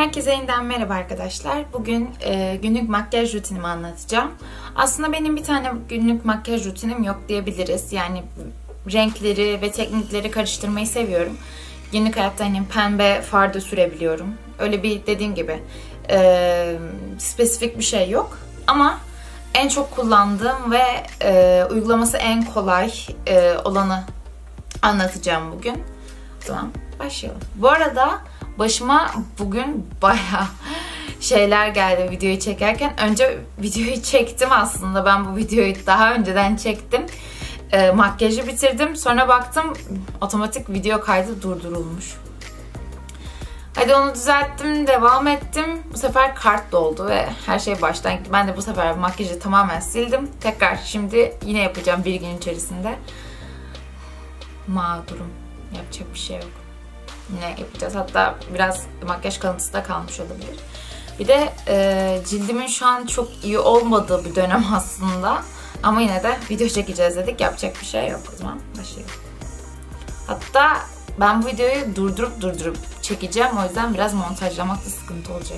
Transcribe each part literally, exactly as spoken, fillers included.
Herkese yeniden merhaba arkadaşlar. Bugün e, günlük makyaj rutinimi anlatacağım. Aslında benim bir tane günlük makyaj rutinim yok diyebiliriz. Yani renkleri ve teknikleri karıştırmayı seviyorum. Günlük hayatta hani pembe far da sürebiliyorum. Öyle bir dediğim gibi e, spesifik bir şey yok. Ama en çok kullandığım ve e, uygulaması en kolay e, olanı anlatacağım bugün. Tamam, başlayalım. Bu arada başıma bugün bayağı şeyler geldi videoyu çekerken. Önce videoyu çektim aslında. Ben bu videoyu daha önceden çektim. E, makyajı bitirdim. Sonra baktım otomatik video kaydı durdurulmuş. Hadi onu düzelttim, devam ettim. Bu sefer kart doldu ve her şey baştan gitti. Ben de bu sefer makyajı tamamen sildim. Tekrar şimdi yine yapacağım bir gün içerisinde. Mağdurum. Yapacak bir şey yok. Yine yapacağız. Hatta biraz makyaj kalıntısı da kalmış olabilir. Bir de e, cildimin şu an çok iyi olmadığı bir dönem aslında. Ama yine de video çekeceğiz dedik. Yapacak bir şey yok. O zaman başlayalım. Hatta ben bu videoyu durdurup durdurup çekeceğim. O yüzden biraz montajlamakta sıkıntı olacak.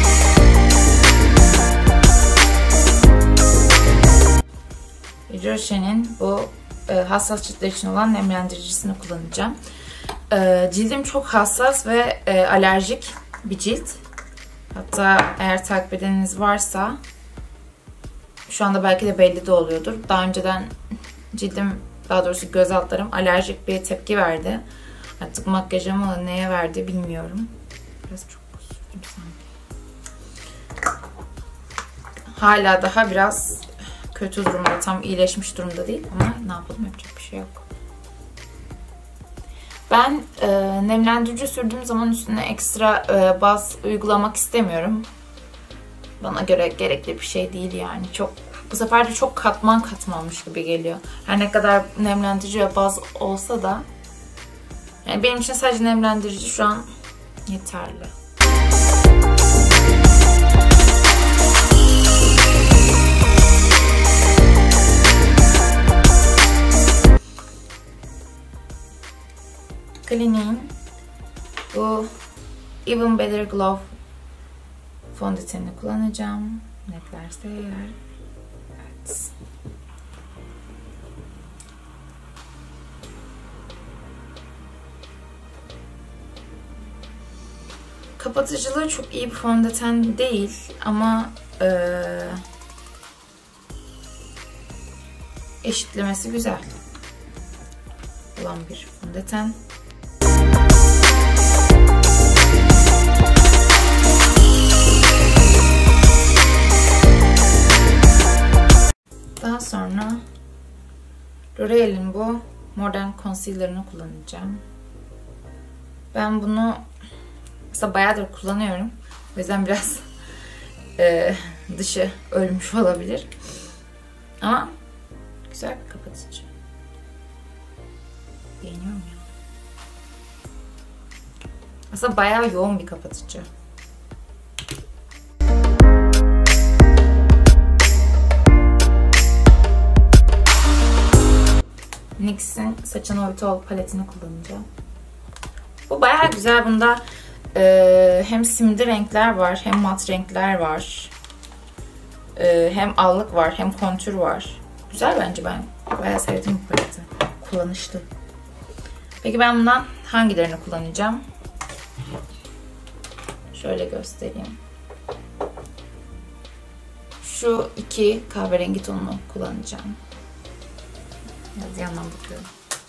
Roche'nin bu e, hassas ciltler için olan nemlendiricisini kullanacağım. E, cildim çok hassas ve e, alerjik bir cilt. Hatta eğer takip edeniniz varsa şu anda belki de belli de oluyordur. Daha önceden cildim, daha doğrusu göz altlarım alerjik bir tepki verdi. Artık makyajımı neye verdi bilmiyorum. Biraz çok sürdüm sanki. Hala daha biraz kötü durumda, tam iyileşmiş durumda değil ama ne yapalım, yapacak bir şey yok. Ben e, nemlendirici sürdüğüm zaman üstüne ekstra e, baz uygulamak istemiyorum. Bana göre gerekli bir şey değil yani. Çok bu sefer de çok katman katmanmış gibi geliyor. Her ne kadar nemlendirici ve baz olsa da yani benim için sadece nemlendirici şu an yeterli. Clinique'in bu Even Better Glow fondötenini kullanacağım. Netlerse eğer. Evet. Kapatıcılığı çok iyi bir fondöten değil ama e, eşitlemesi güzel olan bir fondöten. Daha sonra L'Oreal'in bu Modern Concealer'ını kullanacağım. Ben bunu aslında bayağıdır kullanıyorum. O yüzden biraz e, dışı ölmüş olabilir. Ama güzel bir kapatıcı. Beğeniyorum ya. Aslında bayağı yoğun bir kapatıcı. N Y X'in Saçın Oitol paletini kullanacağım. Bu bayağı güzel. Bunda e, hem simli renkler var, hem mat renkler var. E, hem allık var, hem kontür var. Güzel bence, ben bayağı sevdim bu paleti. Kullanışlı. Peki ben bundan hangilerini kullanacağım? Şöyle göstereyim. Şu iki kahverengi tonunu kullanacağım. Biraz yandan bakıyorum.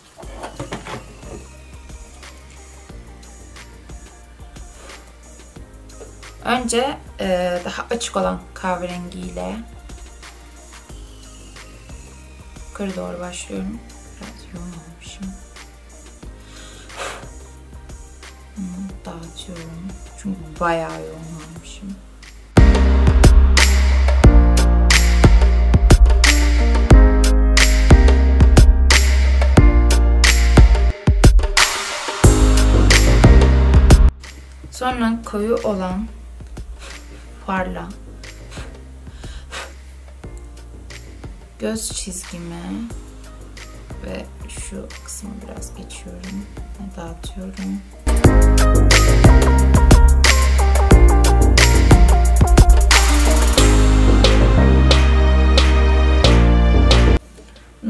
Önce e, daha açık olan kahverengiyle yukarı doğru başlıyorum. Biraz yoğun olmuşum. Dağıtıyorum. Çünkü bayağı yoğun olmuşum. Sonra koyu olan farla göz çizgime ve şu kısmı biraz geçiyorum ve dağıtıyorum.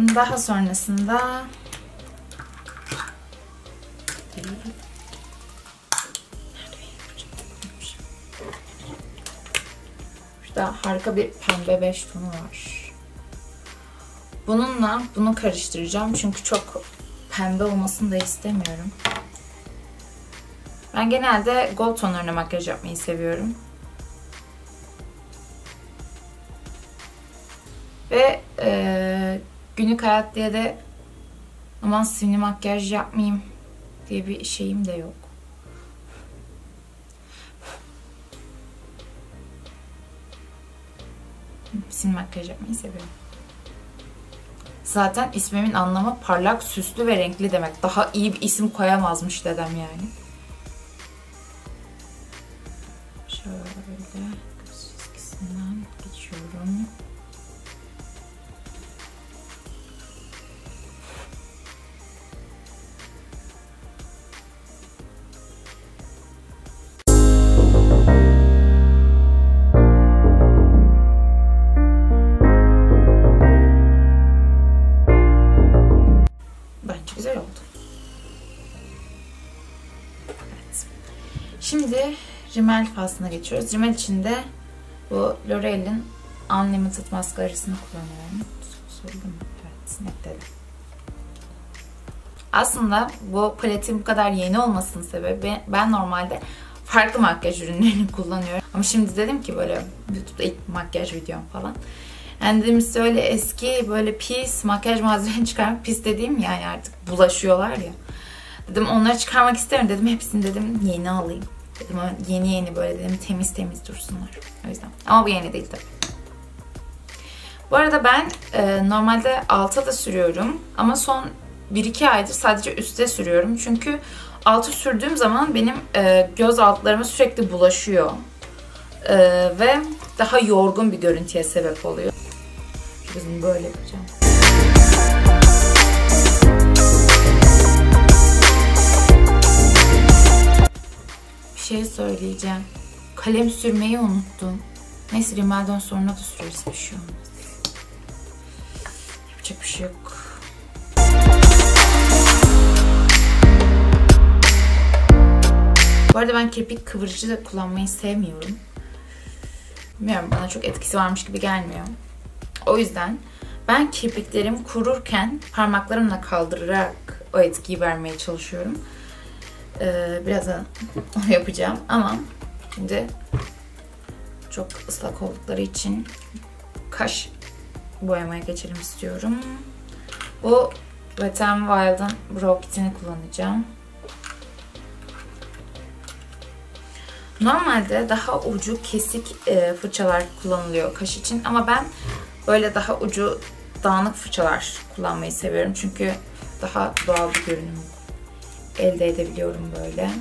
Daha sonrasında şurada harika bir pembe beş tonu var. Bununla bunu karıştıracağım çünkü çok pembe olmasını da istemiyorum. Ben genelde gold tonlarına makyaj yapmayı seviyorum. Ve e, günlük hayat diye de aman simli makyaj yapmayayım diye bir şeyim de yok. Simli makyaj yapmayı seviyorum. Zaten ismimin anlamı parlak, süslü ve renkli demek. Daha iyi bir isim koyamazmış dedem yani. Şöyle göz çizgisinden geçiyorum. Güzel oldu. Evet. Şimdi rimel faslına geçiyoruz. Rimel için de bu L'Oreal'in Unlimited maskarasını kullanıyorum. Söyledim mi? Evet, netledim. Aslında bu paletin bu kadar yeni olmasının sebebi ben normalde farklı makyaj ürünlerini kullanıyorum. Ama şimdi dedim ki böyle YouTube'da ilk makyaj videom falan. Yani dedim size öyle eski böyle pis makyaj malzemeni çıkarmak, pis dediğim yani artık bulaşıyorlar ya. Dedim onları çıkarmak isterim dedim, hepsini dedim yeni alayım. Dedim yeni yeni böyle dedim temiz temiz dursunlar. O yüzden. Ama bu yeni değil tabii. Bu arada ben e, normalde alta da sürüyorum ama son bir iki aydır sadece üste sürüyorum. Çünkü altı sürdüğüm zaman benim e, göz altlarıma sürekli bulaşıyor. E, ve daha yorgun bir görüntüye sebep oluyor. Gözümü böyle yapacağım. Bir şey söyleyeceğim. Kalem sürmeyi unuttum. Neyse rimelden sonra da süreriz, bir şey olmaz. Yapacak bir şey yok. Bu arada ben kirpik kıvırıcı da kullanmayı sevmiyorum. Bilmiyorum, bana çok etkisi varmış gibi gelmiyor. O yüzden ben kirpiklerim kururken parmaklarımla kaldırarak o etkiyi vermeye çalışıyorum. Ee, birazdan onu yapacağım ama şimdi çok ıslak oldukları için kaş boyamaya geçelim istiyorum. Bu Wet n Wild'ın Brow Kit'ini kullanacağım. Normalde daha ucu kesik e, fırçalar kullanılıyor kaş için ama ben böyle daha ucu dağınık fırçalar kullanmayı seviyorum. Çünkü daha doğal bir görünüm elde edebiliyorum böyle.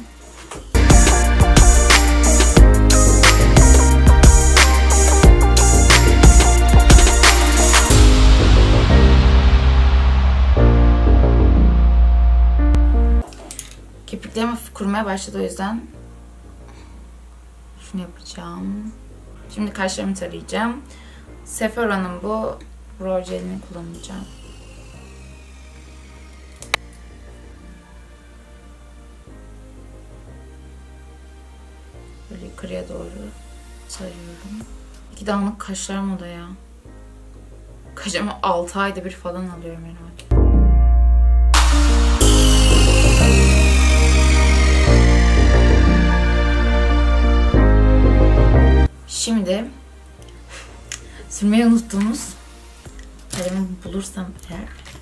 Kirpiklerim hafif kurumaya başladı, o yüzden şunu yapacağım. Şimdi kaşlarımı tarayacağım. Sephora'nın bu brow jelini kullanacağım. Böyle yukarıya doğru sarıyorum. İki damlık kaşlarım o da ya. Kaşımı altı ayda bir falan alıyorum herhalde. Şimdi sürmeyi unuttuğumuz kalemi bulursam eğer,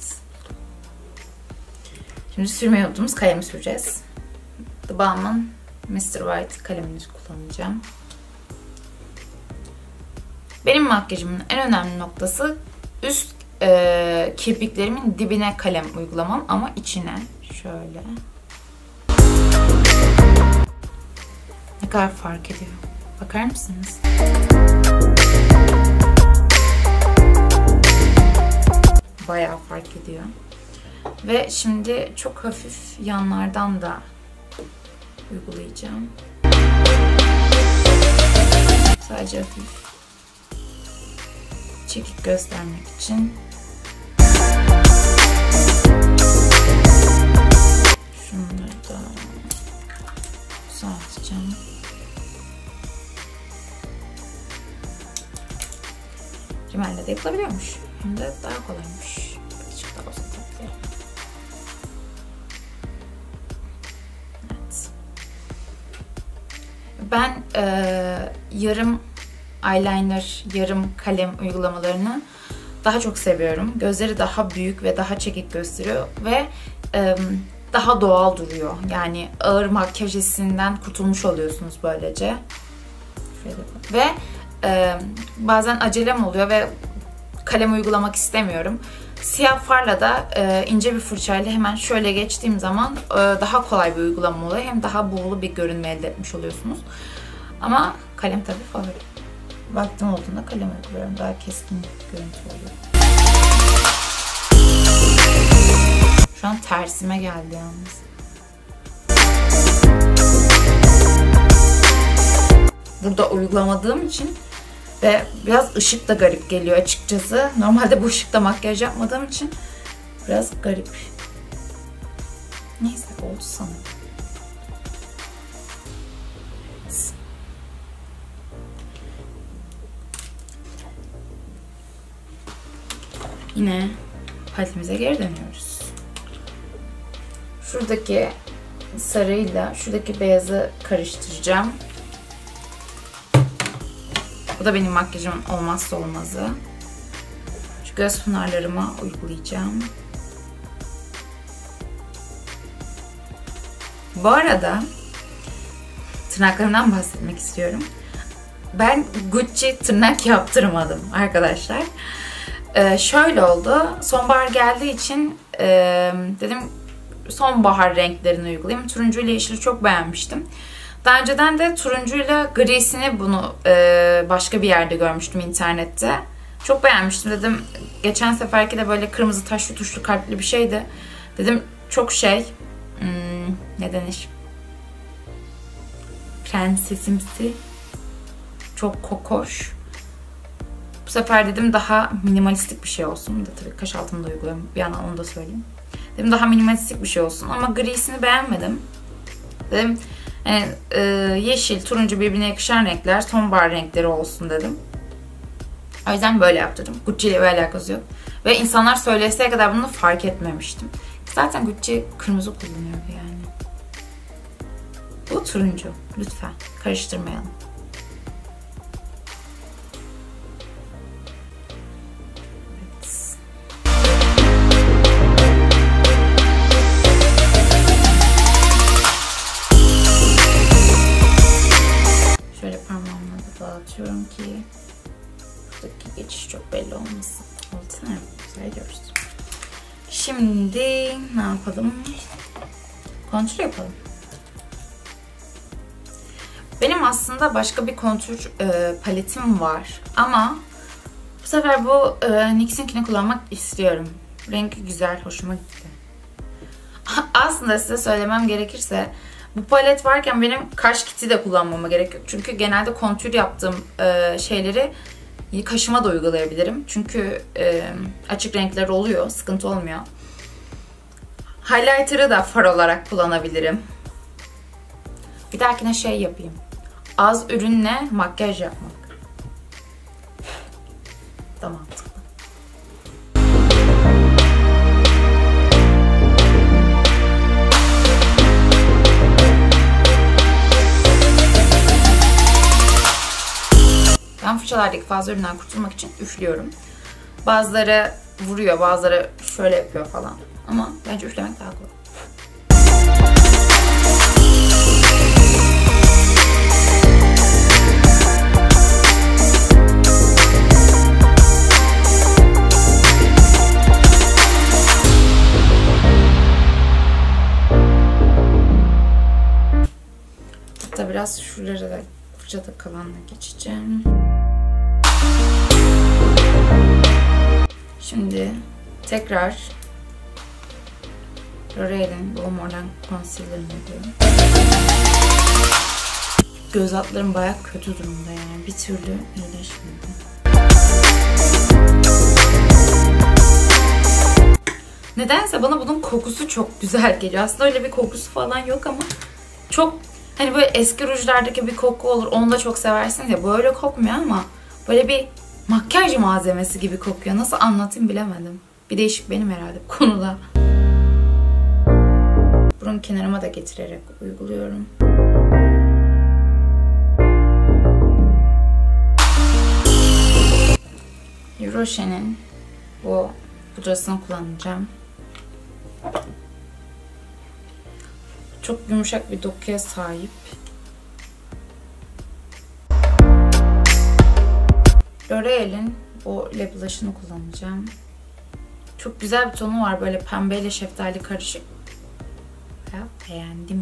şimdi sürmeyi unuttuğumuz kalemi süreceğiz. The Balm'ın mister White kalemini kullanacağım. Benim makyajımın en önemli noktası üst e, kirpiklerimin dibine kalem uygulamam ama içine şöyle. Ne kadar fark ediyor. Bakar mısınız? Bayağı fark ediyor. Ve şimdi çok hafif yanlardan da uygulayacağım. Sadece hafif çekik göstermek için. Şunları da düzelteceğim. Rimelle de yapılabiliyormuş. Hem de daha kolaymış. Birazcık daha olsa tabii. Evet. Ben e, yarım eyeliner, yarım kalem uygulamalarını daha çok seviyorum. Gözleri daha büyük ve daha çekik gösteriyor ve e, daha doğal duruyor. Yani ağır makyaj hissinden kurtulmuş oluyorsunuz böylece. Ve e, bazen acelem oluyor ve kalem uygulamak istemiyorum. Siyah farla da e, ince bir fırçayla hemen şöyle geçtiğim zaman e, daha kolay bir uygulama oluyor. Hem daha buğulu bir görünme elde etmiş oluyorsunuz. Ama kalem tabii favori. Vaktim olduğunda kalem uyguluyorum. Daha keskin görüntü oluyor. Şu an tersime geldi yalnız. Burada uygulamadığım için ve biraz ışık da garip geliyor açıkçası. Normalde bu ışıkta makyaj yapmadığım için biraz garip. Neyse oldu sanırım. Yine paletimize geri dönüyoruz. Şuradaki sarıyla şuradaki beyazı karıştıracağım. Bu da benim makyajımın olmazsa olmazı. Şu göz pınarlarıma uygulayacağım. Bu arada tırnaklarımdan bahsetmek istiyorum. Ben Gucci tırnak yaptırmadım arkadaşlar. Ee, şöyle oldu. Sonbahar geldiği için e, dedim sonbahar renklerini uygulayayım. Turuncu ile yeşili çok beğenmiştim. Daha önceden de turuncuyla grisini bunu e, başka bir yerde görmüştüm internette. Çok beğenmiştim dedim. Geçen seferki de böyle kırmızı taşlı tuşlu kalpli bir şeydi. Dedim çok şey hmm, ne denir? Prensesimsi. Çok kokoş. Bu sefer dedim daha minimalistik bir şey olsun. Bir de tabii kaş altımda uyguluyorum. Bir yandan onu da söyleyeyim. Dedim daha minimalistik bir şey olsun. Ama grisini beğenmedim. Dedim yani, e, yeşil, turuncu birbirine yakışan renkler, sonbahar renkleri olsun dedim. O yüzden böyle yaptırdım. Gucci ile bir alakası yok. Ve insanlar söyleseye kadar bunu fark etmemiştim. Zaten Gucci kırmızı kullanıyor yani. Bu turuncu. Lütfen karıştırmayalım. Dağıtıyorum ki buradaki geçiş çok belli olmasın. Oldu mu? Güzel görürüz. Şimdi ne yapalım? Kontür yapalım. Benim aslında başka bir kontür e, paletim var ama bu sefer bu e, N Y X'inkini kullanmak istiyorum. Rengi güzel, hoşuma gitti. Aslında size söylemem gerekirse bu palet varken benim kaş kiti de kullanmama gerek yok. Çünkü genelde kontür yaptığım e, şeyleri kaşıma da uygulayabilirim. Çünkü e, açık renkler oluyor, sıkıntı olmuyor. Highlighter'ı da far olarak kullanabilirim. Bir dahakine şey yapayım. Az ürünle makyaj yapmak. Tamam. Ben fırçalardaki fazla üründen kurtulmak için üflüyorum. Bazıları vuruyor, bazıları şöyle yapıyor falan. Ama bence üflemek daha kolay. Hatta biraz şuralara da fırçada kalanla geçeceğim. Şimdi tekrar L'Oreal'in Blue Mordan Concealer'ını yapıyorum. Göz altlarım bayağı kötü durumda yani. Bir türlü iyileşmedi. Nedense bana bunun kokusu çok güzel geliyor. Aslında öyle bir kokusu falan yok ama çok hani böyle eski rujlardaki bir koku olur. Onu da çok seversiniz ya. Böyle kokmuyor ama böyle bir makyaj malzemesi gibi kokuyor. Nasıl anlatayım bilemedim. Bir değişik benim herhalde bu konuda. Burun kenarıma da getirerek uyguluyorum. Yves Rocher'in bu pudrasını kullanacağım. Çok yumuşak bir dokuya sahip. L'Oreal'in bu lip blush'ını kullanacağım. Çok güzel bir tonu var, böyle pembeyle şeftali karışık. Ya, beğendim.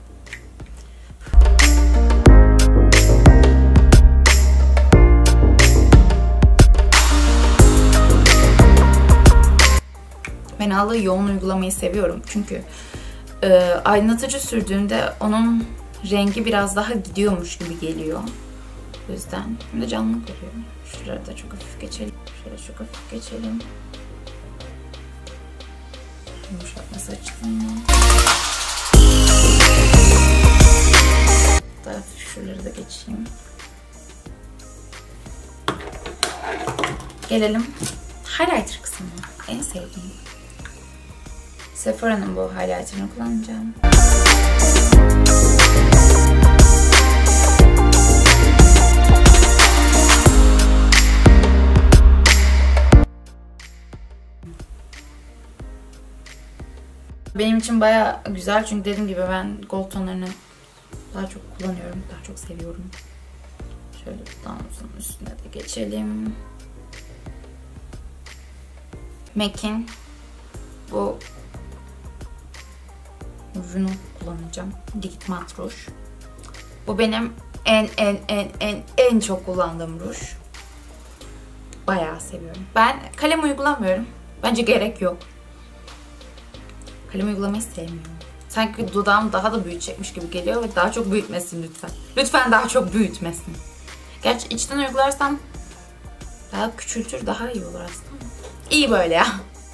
Ben allığı yoğun uygulamayı seviyorum çünkü e, aydınlatıcı sürdüğümde onun rengi biraz daha gidiyormuş gibi geliyor. O yüzden hem de canlı koruyor. Şuraları da çok hafif geçelim. Şöyle çok hafif geçelim. Yumuşatması açısından. Daha hafif şuraları da geçeyim. Gelelim highlighter kısmına. En sevdiğim. Sephora'nın bu highlighter'ını kullanacağım. Benim için bayağı güzel çünkü dediğim gibi ben gold tonlarını daha çok kullanıyorum, daha çok seviyorum. Şöyle damlasının üstüne de geçelim. M A C'in bu rujunu kullanacağım. Liquid Matte Rouge. Bu benim en en en en en çok kullandığım ruj. Bayağı seviyorum. Ben kalem uygulamıyorum. Bence gerek yok. Kalem uygulamayı sevmiyorum. Sanki dudağım daha da büyütecekmiş gibi geliyor ve daha çok büyütmesin lütfen. Lütfen daha çok büyütmesin. Gerçi içten uygularsam daha küçültür, daha iyi olur aslında. İyi böyle ya.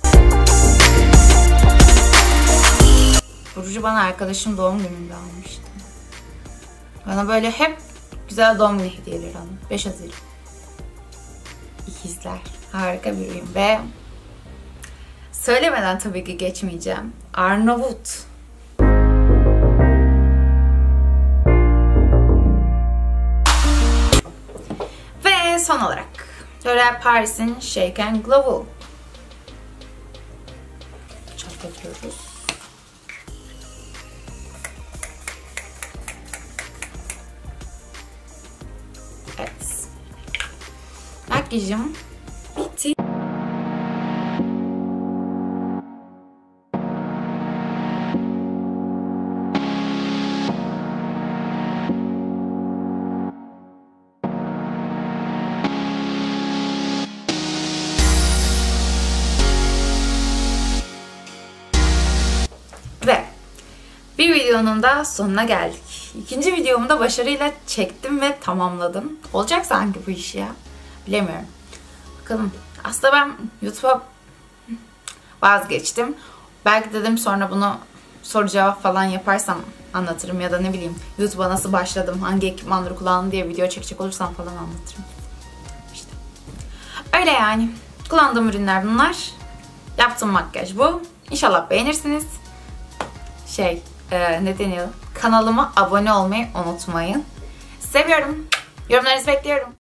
Bu ruju bana arkadaşım doğum gününde almıştı. Bana böyle hep güzel doğum günü hediyeleri alın. beş Haziran. İkizler. Harika bir uyum ve söylemeden tabii ki geçmeyeceğim. Arnavut. Ve son olarak L'Oréal Paris'in Shake and Glow. Çatlatıyoruz. Evet. Makyajım bitti. Ve bir videonun da sonuna geldik. İkinci videomu da başarıyla çektim ve tamamladım. Olacak sanki bu iş ya. Bilemiyorum. Bakalım. Aslında ben YouTube'a vazgeçtim. Belki dedim sonra bunu soru cevap falan yaparsam anlatırım ya da ne bileyim YouTube'a nasıl başladım, hangi ekipmanları kullandım diye video çekecek olursam falan anlatırım. İşte. Öyle yani. Kullandığım ürünler bunlar. Yaptığım makyaj bu. İnşallah beğenirsiniz. Şey, e, ne deniyor? Kanalıma abone olmayı unutmayın. Seviyorum. Yorumlarınızı bekliyorum.